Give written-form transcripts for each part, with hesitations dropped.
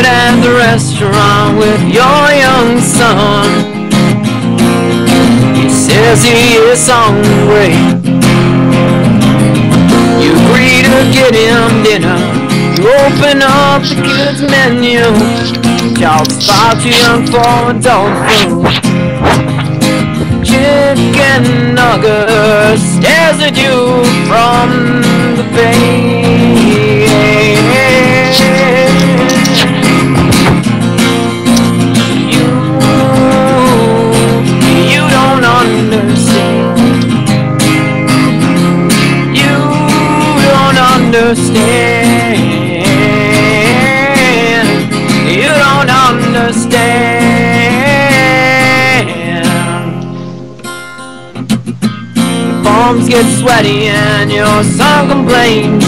at the restaurant with your young son. He says he is hungry. You agree to get him dinner. You open up the kids' menu. Child's far too young for adult food. Chicken nugget stares at you from the base. You don't understand. You don't understand. You don't understand. Palms get sweaty and your son complains.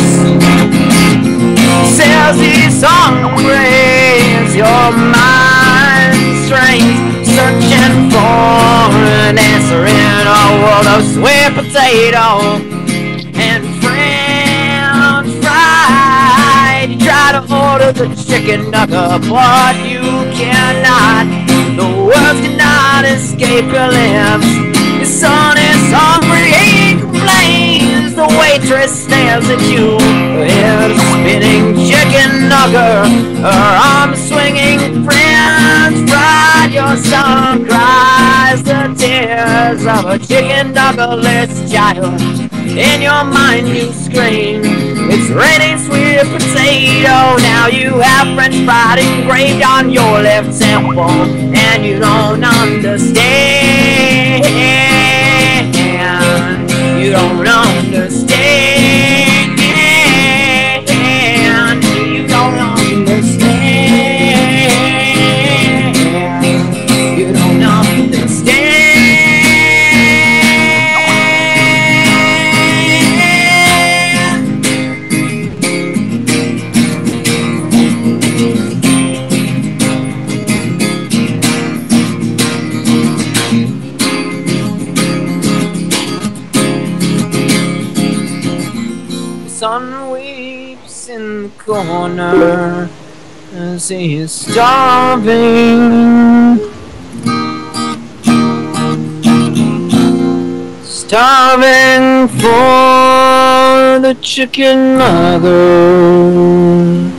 Says he's hungry as your mind strains, searching for an answer in a world of sweet potato and French fried. You try to order the chicken nugget, but you cannot. The words cannot escape your lips. Your son is hungry, he complains. The waitress stares at you with a spinning chicken nugget, her arms swinging French fried. Your son cries the tears of a chicken nugget-less child. In your mind you scream, it's raining sweet potato. Now you have French fried engraved on your left temple, and you don't understand. You don't understand. You don't understand. You don't understand. Son weeps in the corner as he is starving. Starving for the chicken nugget.